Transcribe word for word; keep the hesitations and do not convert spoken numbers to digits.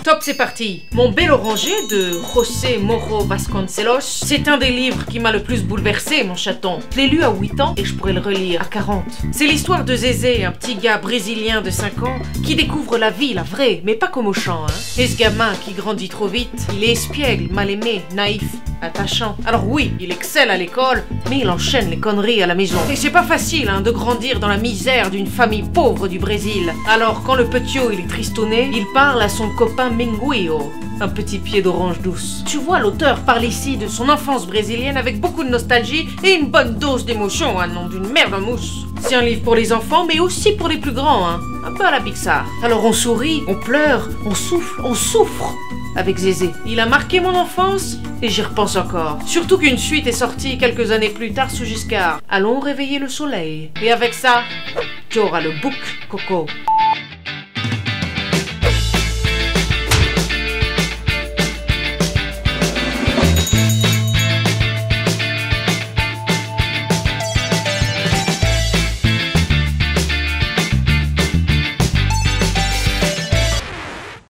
Top, c'est parti. Mon bel oranger de José Moro Vasconcelos, c'est un des livres qui m'a le plus bouleversé, mon chaton. Je l'ai lu à huit ans et je pourrais le relire à quarante. C'est l'histoire de Zézé, un petit gars brésilien de cinq ans qui découvre la vie, la vraie, mais pas comme au champ, hein. Et ce gamin qui grandit trop vite, il est espiègle, mal aimé, naïf, attachant. Alors oui, il excelle à l'école, mais il enchaîne les conneries à la maison. Et c'est pas facile, hein, de grandir dans la misère d'une famille pauvre du Brésil. Alors quand le petiot il est tristonné, il parle à son copain Minguio, un petit pied d'orange douce. Tu vois, l'auteur parle ici de son enfance brésilienne avec beaucoup de nostalgie et une bonne dose d'émotion, un nom d'une merde en mousse. C'est un livre pour les enfants, mais aussi pour les plus grands, hein. Un peu à la Pixar. Alors on sourit, on pleure, on souffle, on souffre avec Zézé. Il a marqué mon enfance et j'y repense encore. Surtout qu'une suite est sortie quelques années plus tard sous Giscard. Allons réveiller le soleil. Et avec ça, tu auras le book Coco.